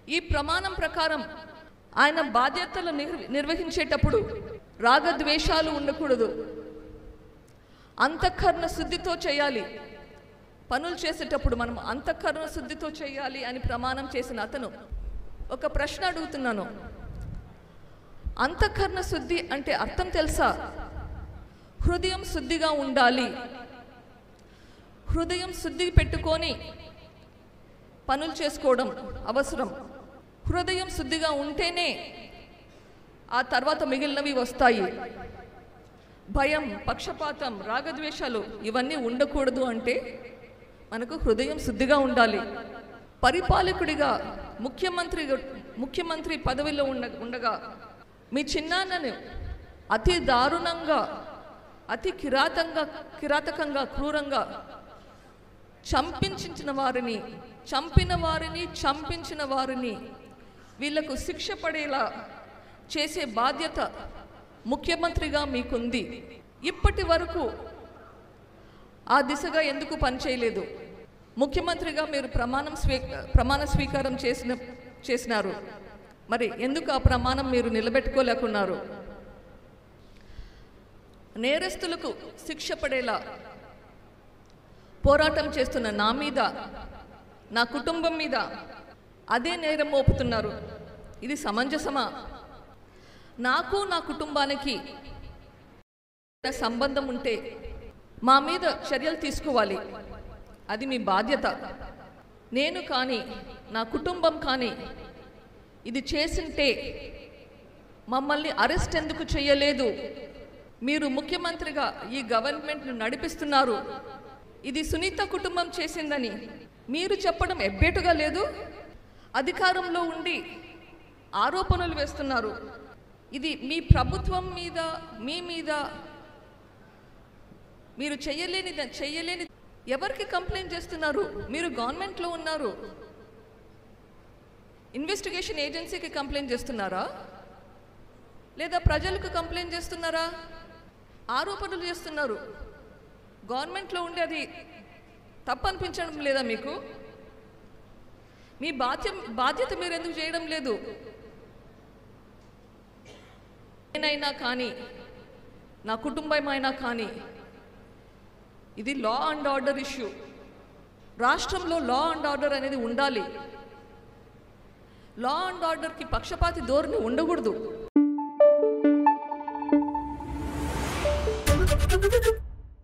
ఈ ప్రమాణం ప్రకారం ఆయన బాధ్యతలు నిర్వహించేటప్పుడు రాగద్వేషాలు ఉండకూడదు, అంతఃకరణ శుద్ధితో చేయాలి. పనులు చేసేటప్పుడు మనం అంతఃకరణ శుద్ధితో చేయాలి అని ప్రమాణం చేసిన అతను ఒక ప్రశ్న అడుగుతున్నాను. అంతఃకరణ శుద్ధి అంటే అర్థం తెలుసా? హృదయం శుద్ధిగా ఉండాలి. హృదయం శుద్ధి పెట్టుకొని పనులు చేసుకోవడం అవసరం. హృదయం శుద్ధిగా ఉంటేనే ఆ తర్వాత మిగిలినవి వస్తాయి. భయం, పక్షపాతం, రాగద్వేషాలు ఇవన్నీ ఉండకూడదు అంటే మనకు హృదయం శుద్ధిగా ఉండాలి. పరిపాలకుడిగా ముఖ్యమంత్రి పదవిలో ఉండగా మీ చిన్నాన్నను అతి దారుణంగా, అతి కిరాతకంగా, క్రూరంగా చంపిన వారిని వీళ్లకు శిక్ష పడేలా చేసే బాధ్యత ముఖ్యమంత్రిగా మీకుంది. ఇప్పటి వరకు ఆ దిశగా ఎందుకు పనిచేయలేదు? ముఖ్యమంత్రిగా మీరు ప్రమాణ స్వీకారం చేసినారు. మరి ఎందుకు ఆ ప్రమాణం మీరు నిలబెట్టుకోలేకున్నారు? నేరస్తులకు శిక్ష పడేలా పోరాటం చేస్తున్న నా మీద, నా కుటుంబం మీద అదే నేరం మోపుతున్నారు. ఇది సమంజసమా? నాకు నా కుటుంబానికి సంబంధం ఉంటే మా మీద చర్యలు తీసుకోవాలి. అది మీ బాధ్యత. నేను కానీ నా కుటుంబం కానీ ఇది చేసింటే మమ్మల్ని అరెస్ట్ ఎందుకు చేయలేదు? మీరు ముఖ్యమంత్రిగా ఈ గవర్నమెంట్ను నడిపిస్తున్నారు. ఇది సునీత కుటుంబం చేసిందని మీరు చెప్పడం ఎబ్బేటుగా లేదు? అధికారంలో ఉండి ఆరోపణలు వేస్తున్నారు. ఇది మీ ప్రభుత్వం మీద, మీ మీద మీరు చెయ్యలేని ఎవరికి కంప్లైంట్ చేస్తున్నారు? మీరు గవర్నమెంట్లో ఉన్నారు. ఇన్వెస్టిగేషన్ ఏజెన్సీకి కంప్లైంట్ చేస్తున్నారా? లేదా ప్రజలకు కంప్లైంట్ చేస్తున్నారా? ఆరోపణలు చేస్తున్నారు. గవర్నమెంట్లో ఉండి అది తప్పు అనిపించడం లేదా మీకు? మీ బాధ్యత మీరు ఎందుకు చేయడం లేదు? నేనైనా కానీ, నా కుటుంబమైనా కానీ, ఇది లా అండ్ ఆర్డర్ ఇష్యూ. రాష్ట్రంలో లా అండ్ ఆర్డర్ అనేది ఉండాలి. లా అండ్ ఆర్డర్కి పక్షపాతి ధోరణి ఉండకూడదు.